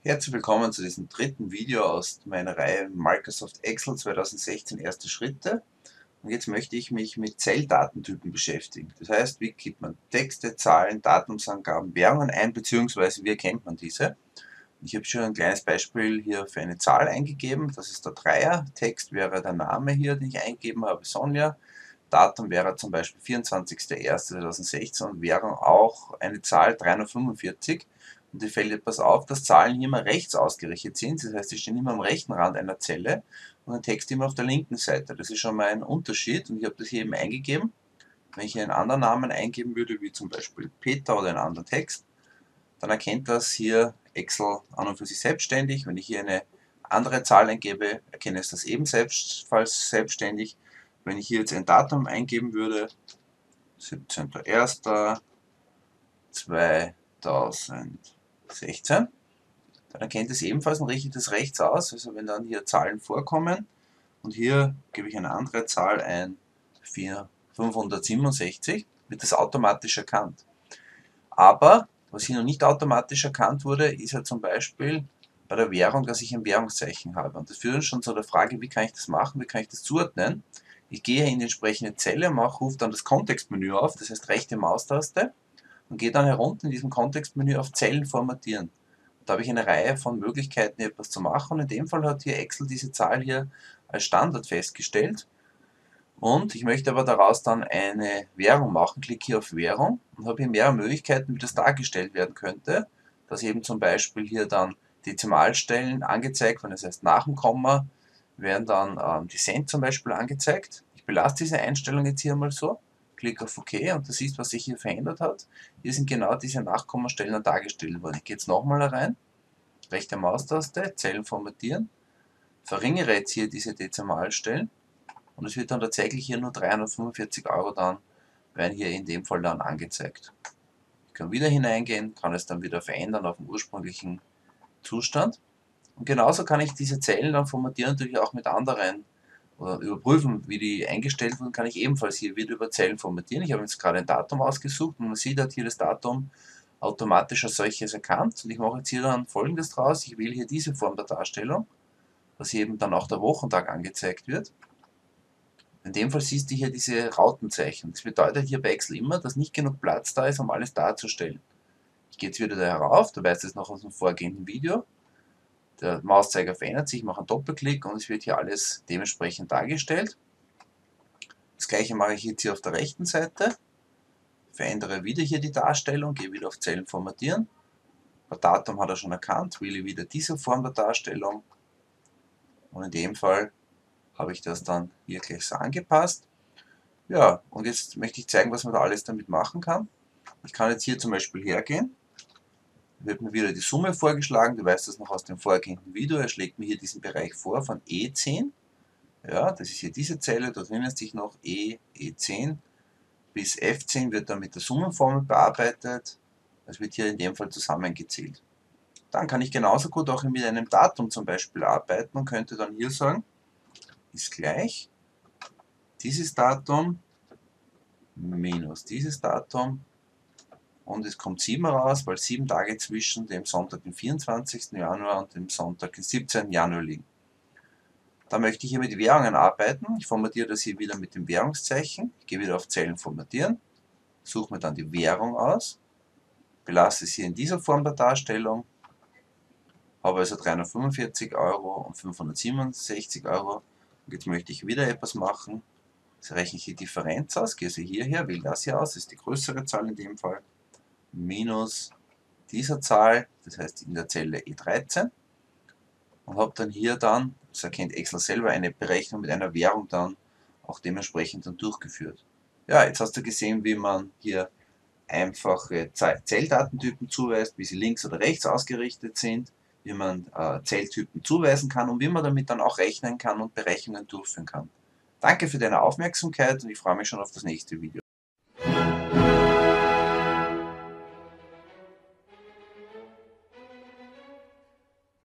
Herzlich willkommen zu diesem dritten Video aus meiner Reihe Microsoft Excel 2016 erste Schritte. Und jetzt möchte ich mich mit Zelldatentypen beschäftigen. Das heißt, wie gibt man Texte, Zahlen, Datumsangaben, Währungen ein, beziehungsweise wie erkennt man diese? Ich habe schon ein kleines Beispiel hier für eine Zahl eingegeben. Das ist der Dreier. Text wäre der Name hier, den ich eingegeben habe, Sonja. Datum wäre zum Beispiel 24.01.2016 und Währung auch eine Zahl 345. Und dir fällt etwas auf, dass Zahlen hier immer rechts ausgerichtet sind. Das heißt, sie stehen immer am rechten Rand einer Zelle und der Text immer auf der linken Seite. Das ist schon mal ein Unterschied und ich habe das hier eben eingegeben. Wenn ich hier einen anderen Namen eingeben würde, wie zum Beispiel Peter oder einen anderen Text, dann erkennt das hier Excel an und für sich selbstständig. Wenn ich hier eine andere Zahl eingebe, erkenne es das ebenfalls selbstständig. Wenn ich hier jetzt ein Datum eingeben würde, 17.01.2016, dann erkennt es ebenfalls und richtet es rechts aus. Also wenn dann hier Zahlen vorkommen und hier gebe ich eine andere Zahl ein, 567, wird das automatisch erkannt. Aber was hier noch nicht automatisch erkannt wurde, ist ja zum Beispiel bei der Währung, dass ich ein Währungszeichen habe. Und das führt uns schon zu der Frage, wie kann ich das machen, wie kann ich das zuordnen? Ich gehe in die entsprechende Zelle, rufe dann das Kontextmenü auf, das heißt rechte Maustaste, und gehe dann herunter in diesem Kontextmenü auf Zellen formatieren. Da habe ich eine Reihe von Möglichkeiten, etwas zu machen. Und in dem Fall hat hier Excel diese Zahl hier als Standard festgestellt. Und ich möchte aber daraus dann eine Währung machen. Klicke hier auf Währung und habe hier mehrere Möglichkeiten, wie das dargestellt werden könnte. Dass eben zum Beispiel hier dann Dezimalstellen angezeigt werden, das heißt nach dem Komma werden dann die Cent zum Beispiel angezeigt. Ich belasse diese Einstellung jetzt hier mal so, klicke auf OK und du siehst, was sich hier verändert hat. Hier sind genau diese Nachkommastellen dargestellt worden. Ich gehe jetzt nochmal rein, rechte Maustaste, Zellen formatieren, verringere jetzt hier diese Dezimalstellen und es wird dann tatsächlich hier nur 345 Euro dann, werden hier in dem Fall dann angezeigt. Ich kann wieder hineingehen, kann es dann wieder verändern auf den ursprünglichen Zustand. Und genauso kann ich diese Zellen dann formatieren, natürlich auch mit anderen oder überprüfen, wie die eingestellt wurden, kann ich ebenfalls hier wieder über Zellen formatieren. Ich habe jetzt gerade ein Datum ausgesucht und man sieht, hat hier das Datum automatisch als solches erkannt. Und ich mache jetzt hier dann folgendes draus. Ich wähle hier diese Form der Darstellung, dass hier eben dann auch der Wochentag angezeigt wird. In dem Fall siehst du hier diese Rautenzeichen. Das bedeutet hier bei Excel immer, dass nicht genug Platz da ist, um alles darzustellen. Ich gehe jetzt wieder da herauf, du weißt es noch aus dem vorgehenden Video. Der Mauszeiger verändert sich, ich mache einen Doppelklick und es wird hier alles dementsprechend dargestellt. Das gleiche mache ich jetzt hier auf der rechten Seite. Verändere wieder hier die Darstellung, gehe wieder auf Zellen formatieren. Das Datum hat er schon erkannt, wähle wieder diese Form der Darstellung. Und in dem Fall habe ich das dann hier gleich so angepasst. Ja, und jetzt möchte ich zeigen, was man da alles damit machen kann. Ich kann jetzt hier zum Beispiel hergehen, wird mir wieder die Summe vorgeschlagen, du weißt das noch aus dem vorgehenden Video, er schlägt mir hier diesen Bereich vor von E10, ja, das ist hier diese Zelle, da drin ist sich noch E10 bis F10 wird dann mit der Summenformel bearbeitet, das wird hier in dem Fall zusammengezählt. Dann kann ich genauso gut auch mit einem Datum zum Beispiel arbeiten und könnte dann hier sagen, ist gleich dieses Datum minus dieses Datum und es kommt 7 raus, weil 7 Tage zwischen dem Sonntag, dem 24. Januar und dem Sonntag, dem 17. Januar liegen. Da möchte ich hier mit Währungen arbeiten. Ich formatiere das hier wieder mit dem Währungszeichen. Ich gehe wieder auf Zellen formatieren, suche mir dann die Währung aus, belasse es hier in dieser Form der Darstellung, habe also 345 Euro und 567 Euro. Und jetzt möchte ich wieder etwas machen. Jetzt rechne ich die Differenz aus, gehe also hierher, wähle das hier aus, das ist die größere Zahl in dem Fall, minus dieser Zahl, das heißt in der Zelle E13 und habe dann hier dann, das erkennt Excel selber, eine Berechnung mit einer Währung dann auch dementsprechend dann durchgeführt. Ja, jetzt hast du gesehen, wie man hier einfache Zelldatentypen zuweist, wie sie links oder rechts ausgerichtet sind, wie man Zelltypen zuweisen kann und wie man damit dann auch rechnen kann und Berechnungen durchführen kann. Danke für deine Aufmerksamkeit und ich freue mich schon auf das nächste Video.